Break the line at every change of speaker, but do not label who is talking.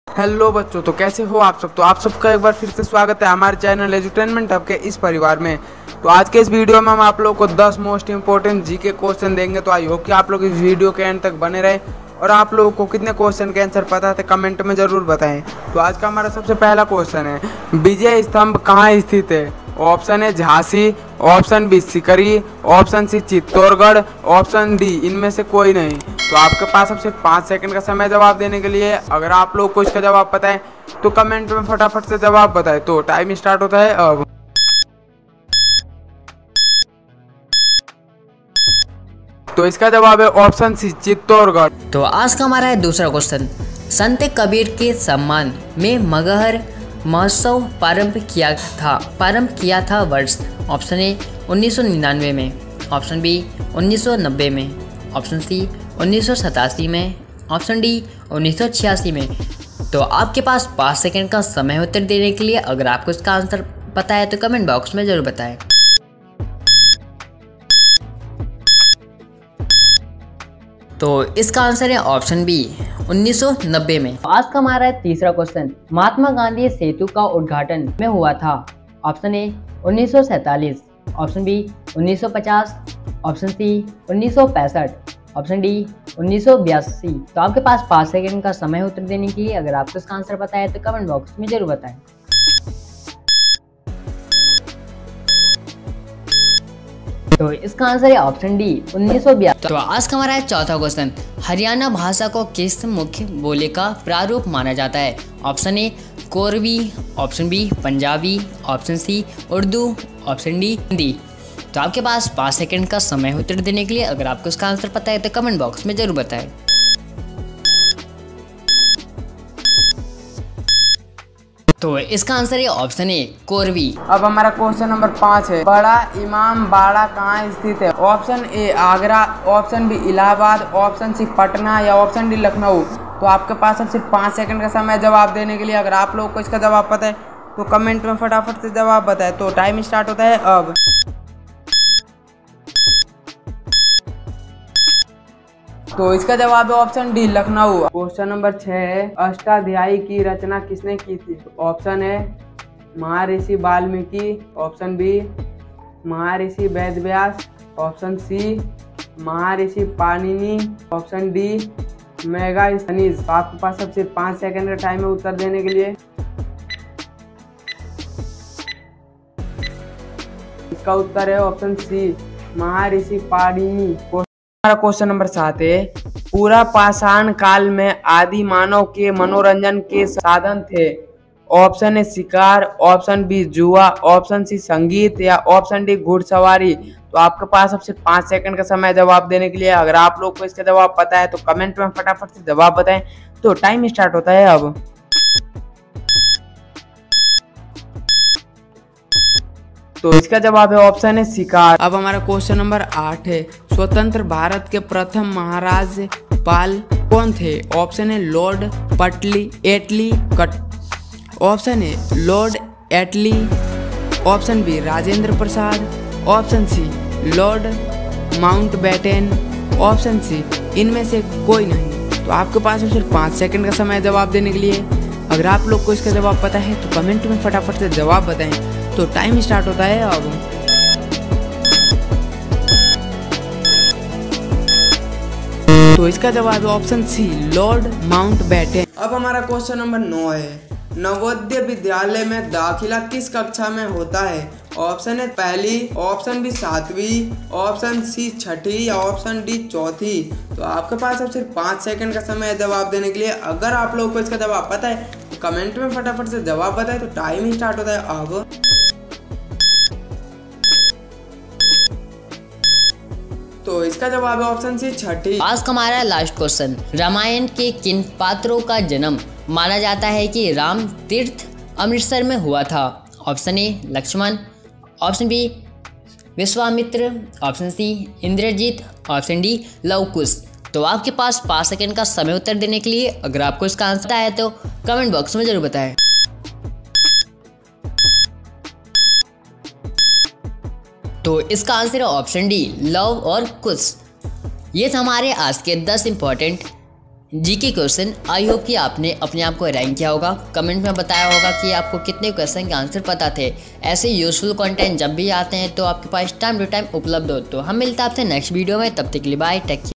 Hello बच्चों, तो कैसे हो आप सब। तो आप सबका एक बार फिर से स्वागत है हमारे चैनल एजुटेनमेंट हब के इस परिवार में। तो आज के इस वीडियो में हम आप लोगों को 10 मोस्ट इंपोर्टेंट जीके क्वेश्चन देंगे। तो आई होप कि आप लोग इस वीडियो के एंड तक बने रहे। और आप लोगों को कितने क्वेश्चन के आंसर पता है कमेंट में ज़रूर बताएं। तो आज का हमारा सबसे पहला क्वेश्चन है, विजय स्तंभ कहाँ स्थित है। ऑप्शन है Jhansi, option B Sikri, option C Chittorgarh, option D इनमें से कोई नहीं। तो आपके पास अब सिर्फ 5 सेकंड का समय जवाब देने के लिए। अगर आप लोग को इसका जवाब पता है तो कमेंट में फटाफट से जवाब बताएं। तो टाइम स्टार्ट होता है अब। तो इसका जवाब है ऑप्शन सी चित्तौड़गढ़।
तो आज का हमारा है दूसरा क्वेश्चन, संत कबीर के सम्मान में मगहर महोत्सव प्रारंभ किया था वर्ष। ऑप्शन ए 1999 में, ऑप्शन बी 1990 में, ऑप्शन सी 1987 में, ऑप्शन डी 1986 में। तो आपके पास 5 सेकंड का समय उत्तर देने के लिए। अगर आपको इसका आंसर पता है तो कमेंट बॉक्स में जरूर बताएं। तो इसका आंसर है ऑप्शन बी 1990 में। आज का हमारा है तीसरा क्वेश्चन, महात्मा गांधी सेतु का उद्घाटन में हुआ था। Option A 1947, option B 1950, option C 1965, option D 1982। तो आपके पास 5 सेकंड का समय उत्तर देने के लिए। अगर आपको इसका आंसर पता है तो कमेंट बॉक्स में जरूर बताएं। तो इसका आंसर है ऑप्शन डी 1982। तो आज का हमारा है चौथा क्वेश्चन, हरियाणा भाषा को किस मुख्य बोली का प्रारूप माना जाता है। ऑप्शन ए कोरवी, option B Punjabi, option C Urdu, option D Hindi. तो आपके पास 5 सेकंड का समय उत्तर देने के लिए। अगर आपको इसका आंसर पता है तो कमेंट बॉक्स में जरूर बताएं। तो इसका आंसर है ऑप्शन ए कोरवी।
अब हमारा क्वेश्चन नंबर 5 है, बड़ा इमाम बाड़ा कहाँ स्थित है। Option A Agra, option B Allahabad, option C Patna या ऑप्शन डी लखनऊ। तो आपके पास अब सिर्फ 5 सेकंड का समय जवाब देने के लिए। अगर आप लोगों को इसका जवाब पता है तो कमेंट में फटाफट से जवाब बताएं। तो टाइम स्टार्ट होता है अब। तो इसका जवाब है option D Lucknow. Question number 6 है, अष्टाध्यायी की रचना किसने की थी। ऑप्शन है महर्षि वाल्मीकि, ऑप्शन बी महर्षि वेदव्यास, ऑप्शन सी महर्षि पाणिनि, ऑप्शन डी मेगास्थनीज। तो आपके पास अब सिर्फ 5 सेकंड का टाइम है उत्तर देने के लिए। इसका उत्तर है ऑप्शन सी महर्षि पाणिनि। हमारा क्वेश्चन नंबर 7 है, पूरा पाषाण काल में आदि मानव के मनोरंजन के साधन थे। ऑप्शन है शिकार, ऑप्शन बी जुआ, ऑप्शन सी संगीत या ऑप्शन डी घुड़सवारी। तो आपके पास अब सिर्फ 5 सेकंड का समय जवाब देने के लिए। अगर आप लोग को इसका जवाब पता है तो कमेंट में फटाफट से जवाब बताएं। तो टाइम स्टार्ट होता है अब। तो इसका जवाब है ऑप्शन है शिकार। अब हमारा क्वेश्चन नंबर 8 है, स्वतंत्र भारत के प्रथम महाराजपाल कौन थे। ऑप्शन है लॉर्ड एटली कट, ऑप्शन है Lord Attlee, option B Rajendra Prasad, option C Lord Mountbatten, option C इनमें से कोई नहीं। तो आपके पास सिर्फ 5 सेकंड का समय जवाब देने के लिए। अगर आप लोग को इसका जवाब पता है तो कमेंट में फटाफट से जवाब बताएं। तो टाइम स्टार्ट होता है अब। तो इसका जवाब है ऑप्शन सी लॉर्ड माउंटबेटन। अब हमारा क्वेश्चन नंबर 9 है, नवोदय विद्यालय में दाखिला किस कक्षा में होता है। ऑप्शन है पहली, ऑप्शन बी 7वीं, ऑप्शन सी 6ठी या ऑप्शन डी 4थी। तो आपके पास अब सिर्फ 5 सेकंड का समय है जवाब देने के लिए। अगर आप लोगों को इसका जवाब पता है तो कमेंट में फटाफट से जवाब बताएं। तो टाइम स्टार्ट होता है अब। तो इसका जवाब है ऑप्शन सी 6ठी।
आज का हमारा लास्ट क्वेश्चन, रामायण के किन पात्रों का जन्म माना जाता है कि राम तीर्थ अमृतसर में हुआ था। Option A Lakshman, option B Vishwamitra, option C Indrajit, option D Lav Kush. तो आपके पास 5 सेकंड का समय उत्तर देने के लिए। अगर आपको इसका आंसर है तो कमेंट बॉक्स में जरूर बताएं। तो इसका आंसर है ऑप्शन डी लव और कुश। ये थे हमारे आज के 10 important GK question. I hope कि आपने अपने आप को रैंक किया होगा, कमेंट में बताया होगा कि आपको कितने क्वेश्चन के आंसर पता थे। ऐसे यूजफुल कंटेंट जब भी आते हैं तो आपके पास टाइम टू टाइम उपलब्ध हो। तो हम मिलते हैं आपसे नेक्स्ट वीडियो में, तब तक के लिए बाय, टेक केयर।